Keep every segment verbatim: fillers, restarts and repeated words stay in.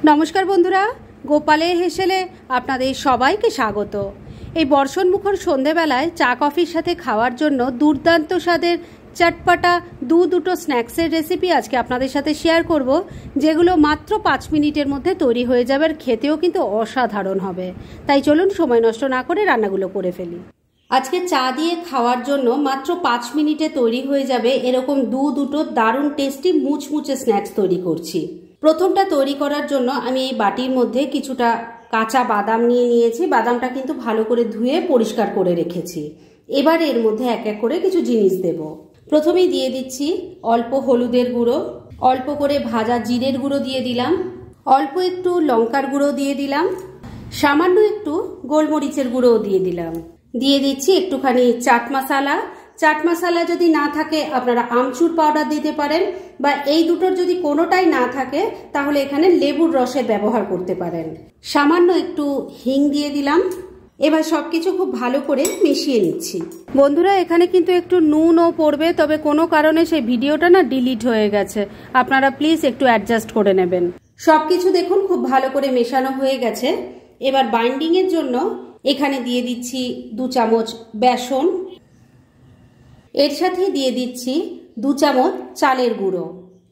নমস্কার বন্ধুরা, গোপালের হেসেলে আপনাদের সবাইকে স্বাগত। এই বর্ষণমুখর সন্ধেবেলায় চা কফির সাথে খাওয়ার জন্য দুর্দান্ত স্বাদের চটপটা দু দুটো স্ন্যাক্সের রেসিপি আজকে আপনাদের সাথে শেয়ার করব, যেগুলো মাত্র পাঁচ মিনিটের মধ্যে তৈরি হয়ে যাবে আর খেতেও কিন্তু অসাধারণ হবে। তাই চলুন সময় নষ্ট না করে রান্নাগুলো করে ফেলি। আজকে চা দিয়ে খাওয়ার জন্য মাত্র পাঁচ মিনিটে তৈরি হয়ে যাবে এরকম দু দুটো দারুণ টেস্টি মুচমুচে স্ন্যাক্স তৈরি করছি। প্রথমটা তৈরি করার জন্য আমি এই বাটির মধ্যে কিছুটা কাঁচা বাদাম নিয়ে নিয়েছি। বাদামটা কিন্তু ভালো করে ধুয়ে পরিষ্কার করে রেখেছি। এবার এর মধ্যে এক এক করে কিছু জিনিস দেব। প্রথমেই দিয়ে দিচ্ছি অল্প হলুদের গুঁড়ো, অল্প করে ভাজা জিরের গুঁড়ো দিয়ে দিলাম, অল্প একটু লঙ্কার গুঁড়ো দিয়ে দিলাম, সামান্য একটু গোলমরিচের গুঁড়োও দিয়ে দিলাম। দিয়ে দিচ্ছি একটুখানি চাট মশলা। চাট মশলা যদি না থাকে আপনারা আমচুর পাউডার দিতে পারেন, বা এই দুটোর যদি কোনোটাই না থাকে তাহলে এখানে লেবুর রসের ব্যবহার করতে পারেন। সামান্য একটু হিং দিয়ে দিলাম। এবার সবকিছু খুব ভালো করে মিশিয়ে নিচ্ছি। বন্ধুরা, এখানে কিন্তু একটু নুনও পড়বে, তবে কোনো কারণে সেই ভিডিওটা না ডিলিট হয়ে গেছে, আপনারা প্লিজ একটু অ্যাডজাস্ট করে নেবেন। সবকিছু দেখুন খুব ভালো করে মেশানো হয়ে গেছে। এবার বাইন্ডিং এর জন্য এখানে দিয়ে দিচ্ছি দু চামচ বেসন, এর সাথে দিয়ে দিচ্ছি দু চামচ চালের গুঁড়ো।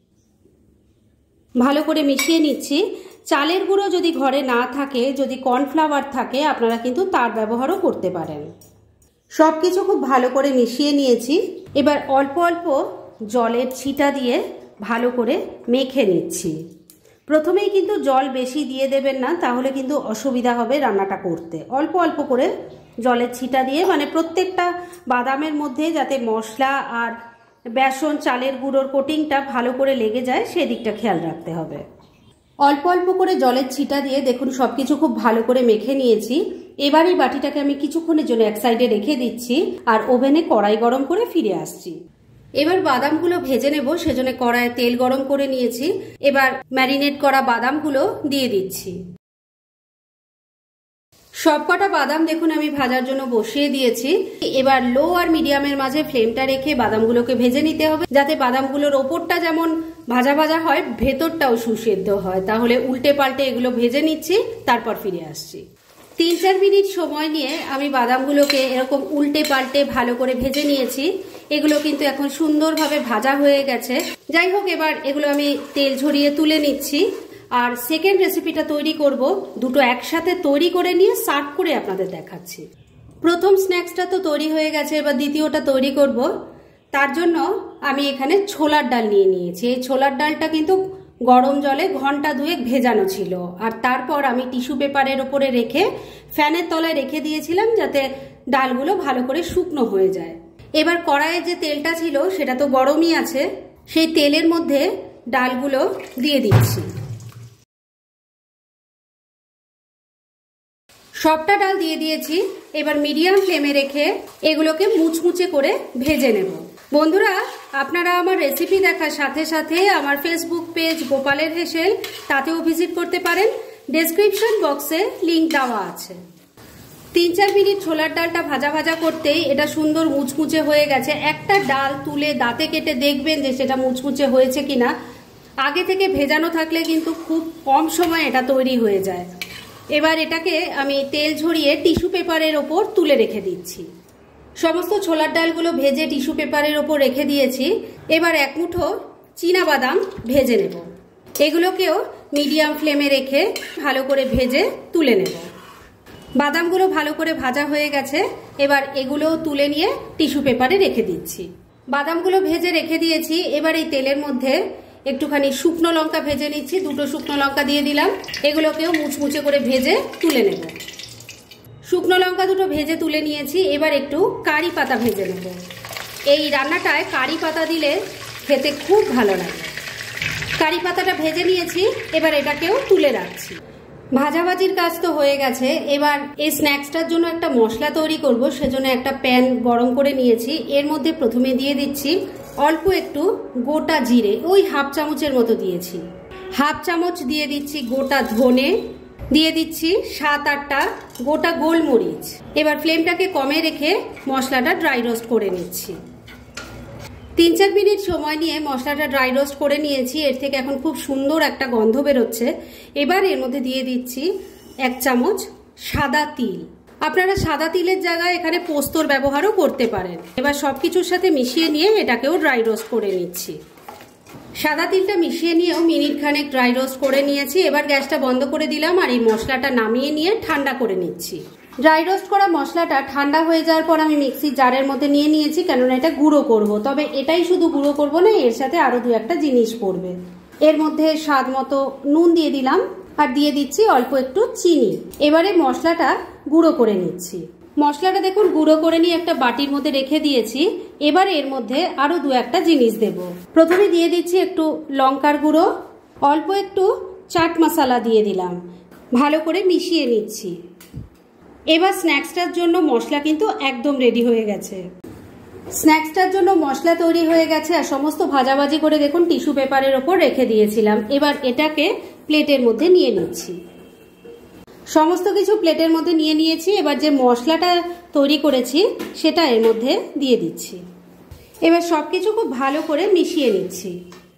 ভালো করে মিশিয়ে নিচ্ছি। চালের গুঁড়ো যদি ঘরে না থাকে, যদি কর্নফ্লাওয়ার থাকে, আপনারা কিন্তু তার ব্যবহারও করতে পারেন। সব কিছু খুব ভালো করে মিশিয়ে নিয়েছি। এবার অল্প অল্প জলের ছিটা দিয়ে ভালো করে মেখে নিচ্ছি। প্রথমেই কিন্তু জল বেশি দিয়ে দেবেন না, তাহলে কিন্তু অসুবিধা হবে রান্নাটা করতে। অল্প অল্প করে জলের ছিটা দিয়ে, মানে প্রত্যেকটা বাদামের মধ্যে যাতে মশলা আর বেসন চালের গুঁড়োর কোটিংটা ভালো করে লেগে যায় সেদিকটা খেয়াল রাখতে হবে। অল্প অল্প করে জলের ছিটা দিয়ে দেখুন সবকিছু খুব ভালো করে মেখে নিয়েছি। এবার এই বাটিটাকে আমি কিছুক্ষণের জন্য এক সাইডে রেখে দিচ্ছি আর ওভেনে কড়াই গরম করে ফিরে আসছি। এবার বাদামগুলো ভেজে নেব, সেজন্য কড়াইয়ে তেল গরম করে নিয়েছি। এবার ম্যারিনেট করা বাদামগুলো দিয়ে দিচ্ছি। সবকটা বাদাম দেখুন আমি ভাজার জন্য বসিয়ে দিয়েছি। এবার লো আর মিডিয়ামের মাঝে ফ্লেমটা রেখে বাদামগুলোকে ভেজে নিতে হবে, যাতে বাদামগুলোর ওপরটা যেমন ভাজা ভাজা হয় ভেতরটাও সুসেদ্ধ হয়। তাহলে উল্টে পাল্টে এগুলো ভেজে নিচ্ছি, তারপর ফিরে আসছি। তিন চার মিনিট সময় নিয়ে আমি বাদামগুলোকে এরকম উল্টে পাল্টে ভালো করে ভেজে নিয়েছি। এগুলো কিন্তু এখন সুন্দরভাবে ভাজা হয়ে গেছে। যাই হোক, এবার এগুলো আমি তেল ঝরিয়ে তুলে নিচ্ছি। আর সেকেন্ড রেসিপিটা তৈরি করব, দুটো একসাথে তৈরি করে নিয়ে সার্ভ করে আপনাদের দেখাচ্ছি। প্রথম স্ন্যাক্সটা তো তৈরি হয়ে গেছে, এবার দ্বিতীয়টা তৈরি করব। তার জন্য আমি এখানে ছোলার ডাল নিয়ে নিয়েছি। এই ছোলার ডালটা কিন্তু গরম জলে ঘন্টা দুয়েক ভেজানো ছিল, আর তারপর আমি টিস্যু পেপারের ওপরে রেখে ফ্যানের তলায় রেখে দিয়েছিলাম, যাতে ডালগুলো ভালো করে শুকনো হয়ে যায়। এবার কড়াইয়ে যে তেলটা ছিল সেটা তো গরমই আছে, সেই তেলের মধ্যে ডালগুলো দিয়ে দিচ্ছি। সবটা ডাল দিয়ে দিয়েছি। এবার মিডিয়াম ফ্লেমে রেখে এগুলোকে মুচমুচে করে ভেজে নেব। বন্ধুরা, আপনারা আমার রেসিপি দেখার সাথে সাথে আমার ফেসবুক পেজ গোপালের হেসেল, তাতেও ভিজিট করতে পারেন। ডেসক্রিপশন বক্সে লিংক দেওয়া আছে। তিন চার মিনিট ছোলার ডালটা ভাজা ভাজা করতেই এটা সুন্দর মুচমুচে হয়ে গেছে। একটা ডাল তুলে দাঁতে কেটে দেখবেন যে সেটা মুচমুচে হয়েছে কিনা। আগে থেকে ভেজানো থাকলে কিন্তু খুব কম সময় এটা তৈরি হয়ে যায়। এবার এটাকে আমি তেল ঝরিয়ে টিস্যু পেপারের ওপর তুলে রেখে দিচ্ছি। সমস্ত ছোলার ডালগুলো ভেজে টিস্যু পেপারের ওপর রেখে দিয়েছি। এবার এক মুঠো চীনা বাদাম ভেজে নেব। এগুলোকেও মিডিয়াম ফ্লেমে রেখে ভালো করে ভেজে তুলে নেব। বাদামগুলো ভালো করে ভাজা হয়ে গেছে। এবার এগুলোও তুলে নিয়ে টিস্যু পেপারে রেখে দিচ্ছি। বাদামগুলো ভেজে রেখে দিয়েছি। এবার এই তেলের মধ্যে একটুখানি শুকনো লঙ্কা ভেজে নিচ্ছি। দুটো শুকনো লঙ্কা দিয়ে দিলাম। এগুলোকেও মুচমুচে করে ভেজে তুলে নেব। শুকনো লঙ্কা দুটো ভেজে তুলে নিয়েছি। এবার একটু কারি পাতা ভেজে নেব। এই রান্নাটায় কারি পাতা দিলে খেতে খুব ভালো লাগে। কারি পাতাটা ভেজে নিয়েছি। এবার এটাকেও তুলে রাখছি। ভাজাভাজির কাজ তো হয়ে গেছে। এবার এই স্ন্যাক্সটার জন্য একটা মশলা তৈরি করব, সেজন্য একটা প্যান গরম করে নিয়েছি। এর মধ্যে প্রথমে দিয়ে দিচ্ছি অল্প একটু গোটা জিরে, ওই হাফ চামচের মতো দিয়েছি। হাফ চামচ দিয়ে দিচ্ছি গোটা ধনে, দিয়ে দিচ্ছি সাত আটটা গোটা গোলমরিচ। এবার ফ্লেমটাকে কমে রেখে মশলাটা ড্রাই রোস্ট করে নিচ্ছি। তিন চার মিনিট সময় নিয়ে মশলাটা ড্রাই রোস্ট করে নিয়েছি। এর থেকে এখন খুব সুন্দর একটা গন্ধ বেরোচ্ছে। এবার এর মধ্যে দিয়ে দিচ্ছি এক চামচ সাদা তিল। আপনারা সাদা তিলের জায়গায় এখানে পোস্তর ব্যবহারও করতে পারেন। এবার সবকিছুর সাথে মিশিয়ে নিয়ে এটাকেও ড্রাই রোস্ট করে নিচ্ছি। সাদা তিলটা মিশিয়ে নিয়েও মিনিট খানেক ড্রাই রোস্ট করে নিয়েছি। এবার গ্যাসটা বন্ধ করে দিলাম আর এই মশলাটা নামিয়ে নিয়ে ঠান্ডা করে নিচ্ছি। ড্রাই রোস্ট করা মশলাটা ঠান্ডা হয়ে যাওয়ার পর আমি মিক্সির জারের মধ্যে নিয়ে নিয়েছি, কেননা এটা গুঁড়ো করব। তবে এটাই শুধু গুঁড়ো করব না, এর সাথে আরো দু একটা জিনিস পড়বে। এর মধ্যে স্বাদ মতো নুন দিয়ে দিলাম আর দিয়ে দিচ্ছি অল্প একটু চিনি। এবারে মশলাটা গুঁড়ো করে নিচ্ছি। মশলাটা দেখুন গুঁড়ো করে নিয়ে একটা বাটির মধ্যে রেখে দিয়েছি। এবার এর মধ্যে আরো দু একটা জিনিস দেব। প্রথমে দিয়ে দিচ্ছি একটু লঙ্কার গুঁড়ো, অল্প একটু চাট মশলা দিয়ে দিলাম, ভালো করে মিশিয়ে নিচ্ছি। এবার স্ন্যাক্সটার জন্য মশলা কিন্তু একদম রেডি হয়ে গেছে। স্ন্যাক্সটার জন্য মশলা তৈরি হয়ে গেছে আর সমস্ত ভাজাভাজি করে দেখুন টিস্যু পেপারের ওপর রেখে দিয়েছিলাম। এবার এটাকে প্লেটের মধ্যে নিয়ে নিচ্ছি। সমস্ত কিছু প্লেটের মধ্যে নিয়ে নিয়েছি। এবার যে মশলাটা তৈরি করেছি সেটা এর মধ্যে দিয়ে দিচ্ছি। এবার সবকিছু খুব ভালো করে মিশিয়ে নিচ্ছি।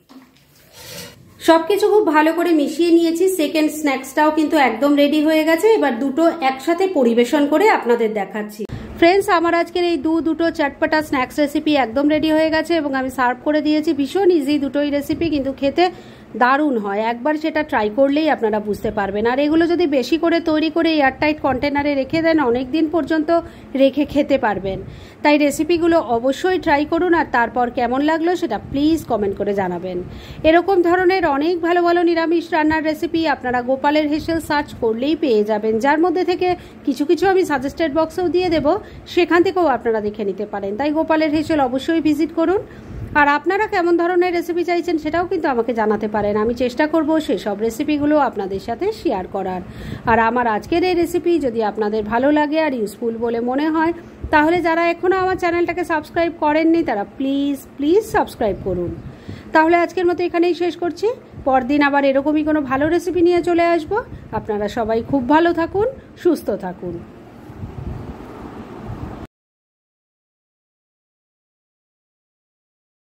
সবকিছু খুব ভালো করে মিশিয়ে নিয়েছি। সেকেন্ড স্ন্যাক্সটাও কিন্তু একদম রেডি হয়ে গেছে। এবার দুটো একসাথে পরিবেশন করে আপনাদের দেখাচ্ছি। ফ্রেন্ডস, আমার আজকের এই দু দুটো চটপটা স্ন্যাক্স রেসিপি একদম রেডি হয়ে গেছে এবং আমি সার্ভ করে দিয়েছি। ভীষণ ইজি দুটোই রেসিপি, কিন্তু খেতে দারুণ হয়। একবার সেটা ট্রাই করলেই আপনারা বুঝতে পারবেন। আর এগুলো যদি বেশি করে তৈরি করে এয়ারটাইট কন্টেনারে রেখে দেন, অনেক দিন পর্যন্ত রেখে খেতে পারবেন। তাই রেসিপিগুলো অবশ্যই ট্রাই করুন আর তারপর কেমন লাগলো সেটা প্লিজ কমেন্ট করে জানাবেন। এরকম ধরনের অনেক ভালো ভালো নিরামিষ রান্নার রেসিপি আপনারা গোপালের হেসেল সার্চ করলেই পেয়ে যাবেন, যার মধ্যে থেকে কিছু কিছু আমি সাজেস্টেড বক্সেও দিয়ে দেবো, সেখান থেকেও আপনারা দেখে নিতে পারেন। তাই গোপালের হেসেল অবশ্যই ভিজিট করুন। আর আপনারা কেমন ধরনের রেসিপি চাইছেন সেটাও কিন্তু আমাকে জানাতে পারেন। আমি চেষ্টা করব সেসব রেসিপিগুলো আপনাদের সাথে শেয়ার করার। আর আমার আজকের এই রেসিপি যদি আপনাদের ভালো লাগে আর ইউজফুল বলে মনে হয়, তাহলে যারা এখনও আমার চ্যানেলটাকে সাবস্ক্রাইব করেননি তারা প্লিজ প্লিজ সাবস্ক্রাইব করুন। তাহলে আজকের মতো এখানেই শেষ করছি। পরদিন আবার এরকমই কোনো ভালো রেসিপি নিয়ে চলে আসবো। আপনারা সবাই খুব ভালো থাকুন, সুস্থ থাকুন।